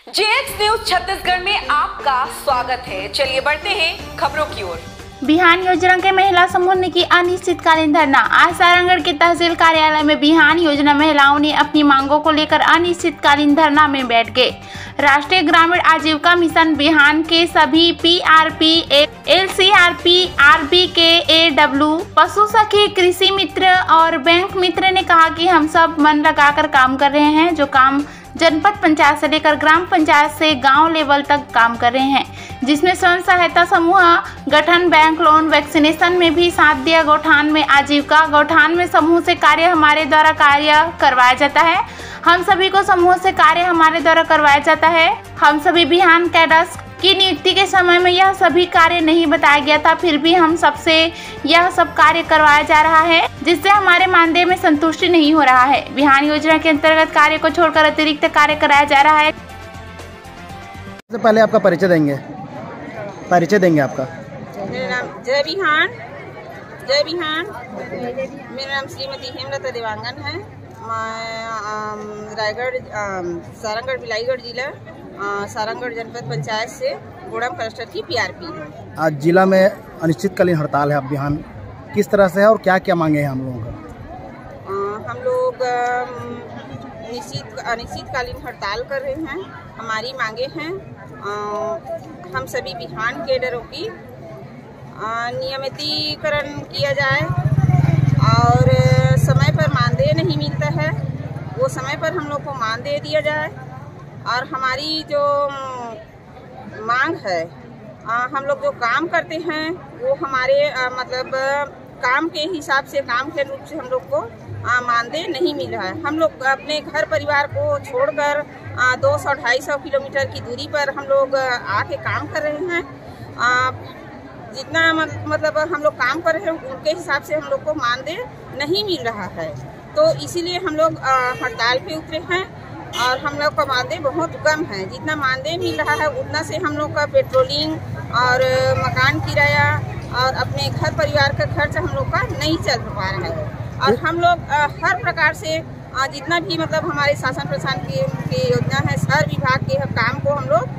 JX news Chhattisgarh में आपका स्वागत है। चलिए बढ़ते हैं खबरों की ओर। बिहान योजना के महिला समूह ने की अनिश्चितकालीन धरना। आज सारंगढ़ के तहसील कार्यालय में बिहान योजना महिलाओं ने अपनी मांगों को लेकर अनिश्चितकालीन धरना में बैठ गए। राष्ट्रीय ग्रामीण आजीविका मिशन बिहान के सभी पीआरपी, एलसीआरपी, आरबीकेएडब्ल्यू, पशु सखी, कृषि मित्र और बैंक मित्र ने कहा कि हम सब मन लगाकर काम कर रहे हैं, जो काम जनपद पंचायत से लेकर ग्राम पंचायत से गांव लेवल तक काम कर रहे हैं, जिसमें स्वयं सहायता समूह गठन, बैंक लोन, वैक्सीनेशन में भी साथ दिया। गौठान में आजीविका, गौठान में समूह से कार्य हमारे द्वारा कार्य करवाया जाता है। हम सभी को समूह से कार्य हमारे द्वारा करवाया जाता है। हम सभी बिहान कैडर्स की नियुक्ति के समय में यह सभी कार्य नहीं बताया गया था, फिर भी हम सबसे यह सब कार्य करवाया जा रहा है, जिससे हमारे मानदेय में संतुष्टि नहीं हो रहा है। बिहान योजना के अंतर्गत कार्य को छोड़कर अतिरिक्त कार्य कराया जा रहा है। सबसे पहले आपका परिचय देंगे आपका। मेरा नाम जय बिहान। मेरा नाम श्रीमती हेमलता देवांगन है। मैं रायगढ़ सारंगढ़ बिलाईगढ़ जिला सारंगढ़ जनपद पंचायत से गोड़म क्लस्टर की पीआरपी हूँ। आज जिला में अनिश्चितकालीन हड़ताल है। अब बिहान किस तरह से है और क्या क्या मांगे हैं हम लोगों का? हम लोग अनिश्चितकालीन हड़ताल कर रहे हैं। हमारी मांगे हैं, हम सभी बिहान केडरों की नियमितीकरण किया जाए और समय पर मानदेय नहीं मिलता है, वो समय पर हम लोग को मानदेय दिया जाए। और हमारी जो मांग है, हम लोग जो काम करते हैं वो हमारे मतलब काम के हिसाब से, काम के रूप से हम लोग को मानदेय नहीं मिल रहा है। हम लोग अपने घर परिवार को छोड़कर 200-250 किलोमीटर की दूरी पर हम लोग आके काम कर रहे हैं। जितना मतलब हम लोग काम कर रहे हैं उनके हिसाब से हम लोग को मानदेय नहीं मिल रहा है, तो इसीलिए हम लोग हड़ताल पे उतरे हैं। और हम लोग का मानदेय बहुत कम है। जितना मानदेय मिल रहा है उतना से हम लोग का पेट्रोलिंग और मकान किराया और अपने घर परिवार का खर्च हम लोग का नहीं चल पा रहा है। और हम लोग हर प्रकार से जितना भी मतलब हमारे शासन प्रशासन की योजना है, हर विभाग के काम को हम लोग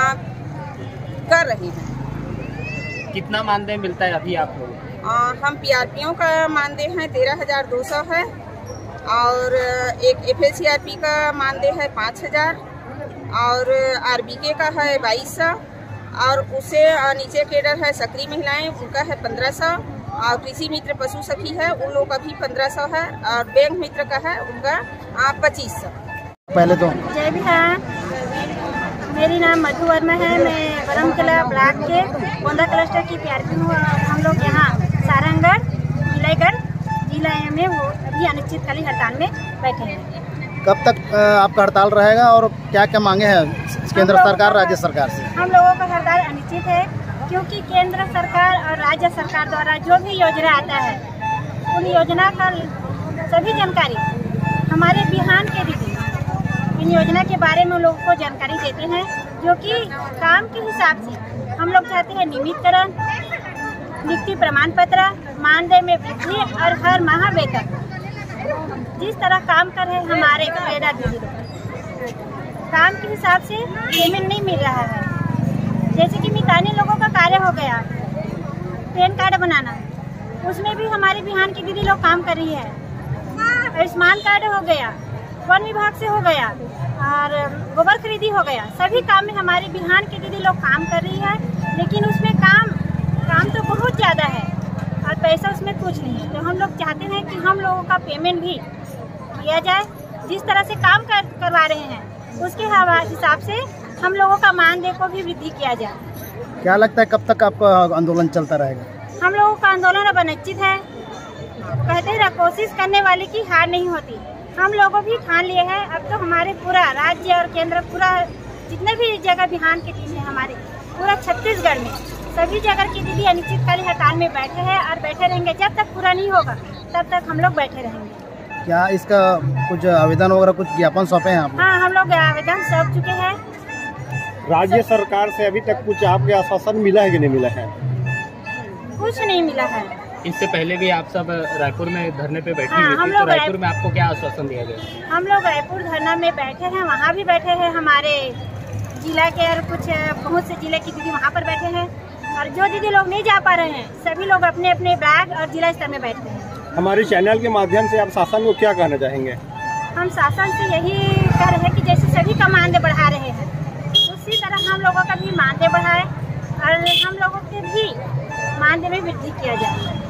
कर रहे हैं। कितना मानदेय मिलता है अभी आप लोग? हम पीआरपीओं का मानदेय है 13,200 है और एक एफएलसीआरपी का मानदेय है 5,000 और आरबीके का है 2,200 और उससे नीचे केडर है सक्रिय महिलाएं, उनका है 1,500 और कृषि मित्र पशु सखी है उन लोगों का भी 1,500 है और बैंक मित्र का है उनका 2,500। पहले तो जय बिहान। मेरी नाम मधु वर्मा है। मैं बरमकला ब्लॉक के गोंदा क्लस्टर की पीआरपी हूँ। हम लोग यहाँ सारंगढ़ बिलाईगढ़ जिला में वो अभी अनिश्चितकालीन हड़ताल में बैठे हैं। कब तक आपका हड़ताल रहेगा और क्या क्या मांगे हैं केंद्र सरकार, राज्य सरकार से? हम लोगों का हड़ताल अनिश्चित है, क्योंकि केंद्र सरकार और राज्य सरकार द्वारा जो भी योजना आता है उन योजना का सभी जानकारी हमारे बिहान के दीदी इन योजना के बारे में लोगों को जानकारी देते हैं, जो कि काम के हिसाब से हम लोग चाहते हैं नियमितीकरण, नियुक्ति प्रमाण पत्र, मानदेय में वृद्धि और हर माह वेतन। जिस तरह काम कर रहे हमारे कैडर दीदी काम के हिसाब से पेमेंट नहीं मिल रहा है। जैसे कि मितानी लोगों का कार्य हो गया, पैन कार्ड बनाना, उसमें भी हमारे बिहान की दीदी लोग काम कर रही है। आयुष्मान कार्ड हो गया, वन विभाग से हो गया और गोबर खरीदी हो गया, सभी काम में हमारे बिहान की दीदी लोग काम कर रही है। लेकिन उसमें काम तो बहुत ज़्यादा है और पैसा उसमें कुछ नहीं है। तो हम लोग चाहते हैं कि हम लोगों का पेमेंट भी किया जाए। जिस तरह से काम करवा रहे हैं उसके हिसाब से हम लोगों का मानदेय को भी वृद्धि किया जाए। क्या लगता है कब तक आपका आंदोलन चलता रहेगा? हम लोगों का आंदोलन अब अनिश्चित है। कहते हैं कोशिश करने वाले की हार नहीं होती। हम लोगों भी ठान लिए हैं। अब तो हमारे पूरा राज्य और केंद्र, पूरा जितने भी जगह बिहान की टीम है हमारे पूरा छत्तीसगढ़ में सभी जगह की दीदी अनिश्चितकालीन हड़ताल में बैठे हैं और बैठे रहेंगे। जब तक पूरा नहीं होगा तब तक हम लोग बैठे रहेंगे। क्या इसका कुछ आवेदन वगैरह, कुछ ज्ञापन सौंपे हैं आप? हाँ, हम लोग आवेदन सौंप चुके हैं। राज्य सरकार से अभी तक कुछ आपके आश्वासन मिला है कि नहीं मिला है? कुछ नहीं मिला है। इससे पहले भी आप सब रायपुर में धरने पे बैठी हुई हम थी, तो लोग रायपुर में आपको क्या आश्वासन दिया गया? हम लोग रायपुर धरना में बैठे हैं, वहाँ भी बैठे हैं हमारे जिला के और कुछ बहुत से जिले की दीदी वहाँ पर बैठे हैं, और जो दीदी लोग नहीं जा पा रहे हैं सभी लोग अपने अपने ब्लॉक और जिला स्तर में बैठते हैं। हमारे चैनल के माध्यम से आप शासन को क्या कहना चाहेंगे? हम शासन से यही कह रहे हैं कि जैसे सभी का मानदेय बढ़ा रहे हैं उसी तरह हम लोगों का भी मानदेय बढ़ाए और हम लोगों के भी मानदेय में वृद्धि किया जाए।